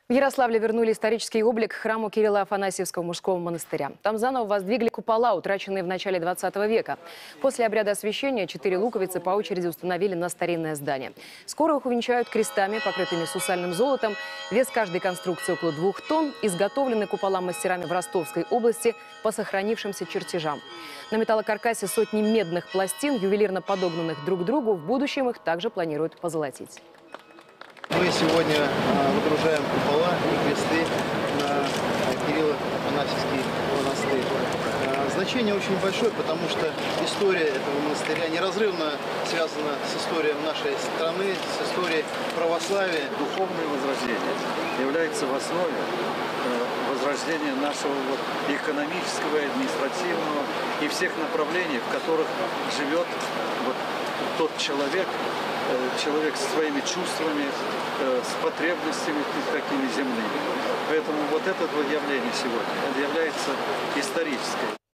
В Ярославле вернули исторический облик к храму Кирилла Афанасьевского мужского монастыря. Там заново воздвигли купола, утраченные в начале 20 века. После обряда освящения 4 луковицы по очереди установили на старинное здание. Скоро их увенчают крестами, покрытыми сусальным золотом. Вес каждой конструкции около 2 тонн. Изготовлены купола мастерами в Ростовской области по сохранившимся чертежам. На металлокаркасе сотни медных пластин, ювелирно подогнанных друг к другу. В будущем их также планируют позолотить. Мы сегодня выгружаем купола и кресты на Кирилла Афанасьевский монастырь. Значение очень большое, потому что история этого монастыря неразрывно связана с историей нашей страны, с историей православия. Духовное возрождение является в основе возрождения нашего экономического, административного и всех направлений, в которых живет тот человек, человек со своими чувствами, с потребностями такими земными. Поэтому вот это явление сегодня является исторической.